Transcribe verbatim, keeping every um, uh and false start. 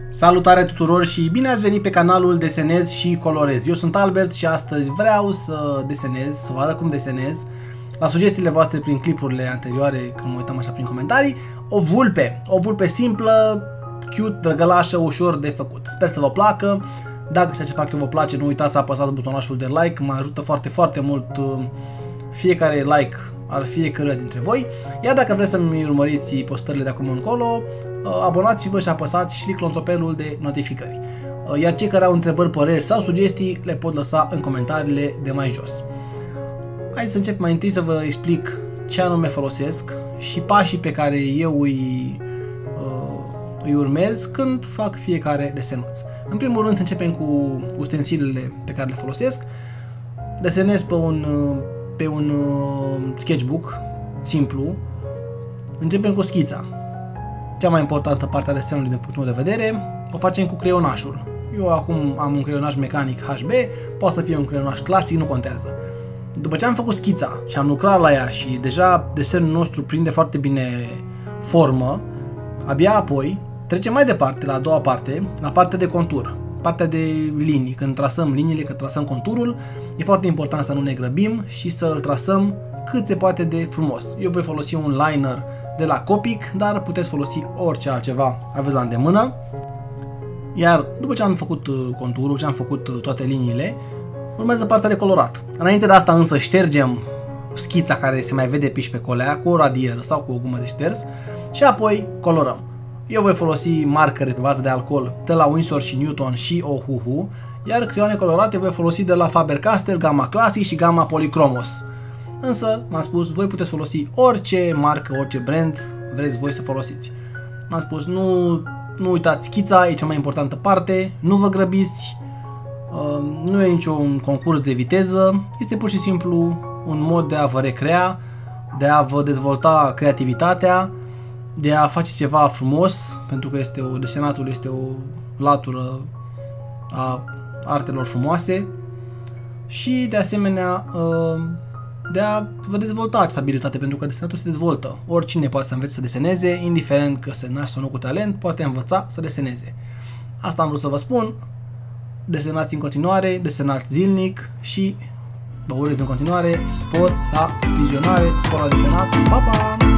Salutare tuturor și bine ați venit pe canalul Desenez și Colorez. Eu sunt Albert și astăzi vreau să desenez, să vă arăt cum desenez, la sugestiile voastre prin clipurile anterioare, când mă uitam așa prin comentarii, o vulpe. O vulpe simplă, cute, drăgălașă, ușor de făcut. Sper să vă placă. Dacă ceea ce fac eu vă place, nu uitați să apăsați butonașul de like, mă ajută foarte, foarte mult fiecare like al fiecăruia dintre voi. Iar dacă vreți să-mi urmăriți postările de acum încolo, abonați-vă și apăsați și clonțopelul de notificări. Iar cei care au întrebări, păreri sau sugestii le pot lăsa în comentariile de mai jos. Hai să încep mai întâi să vă explic ce anume folosesc și pașii pe care eu îi, îi urmez când fac fiecare desenuț. În primul rând să începem cu ustensilele pe care le folosesc. Desenez pe un, pe un sketchbook simplu. Începem cu schița. Cea mai importantă parte a desenului din punctul meu de vedere o facem cu creionașul. Eu acum am un creionaș mecanic H B, poate să fie un creionaș clasic, nu contează. După ce am făcut schița și am lucrat la ea și deja desenul nostru prinde foarte bine formă, abia apoi trecem mai departe la a doua parte, la partea de contur, partea de linii. Când trasăm liniile, când trasăm conturul, e foarte important să nu ne grăbim și să îl trasăm cât se poate de frumos. Eu voi folosi un liner de la Copic, dar puteți folosi orice altceva aveți la îndemână. Iar după ce am făcut conturul, ce am făcut toate liniile, urmează partea de colorat. Înainte de asta însă ștergem schița care se mai vede piși pe colea cu o radieră sau cu o gumă de șters și apoi colorăm. Eu voi folosi marcare pe bază de alcool de la Winsor și Newton și Ohuhu, iar creioane colorate voi folosi de la Faber-Castell, Gamma Classic și Gamma Polychromos. Însă, m-am spus, voi puteți folosi orice marcă, orice brand vreți voi să folosiți. M-am spus, nu, nu uitați schița, e cea mai importantă parte, nu vă grăbiți, nu e niciun concurs de viteză, este pur și simplu un mod de a vă recrea, de a vă dezvolta creativitatea, de a face ceva frumos, pentru că este o, desenatul este o latură a artelor frumoase și de asemenea de a vă dezvolta această abilitate, pentru că desenatul se dezvoltă. Oricine poate să învețe să deseneze, indiferent că se naște sau nu cu talent, poate învăța să deseneze. Asta am vrut să vă spun. Desenați în continuare, desenați zilnic și vă urez în continuare spor la vizionare, spor la desenat. Pa, pa!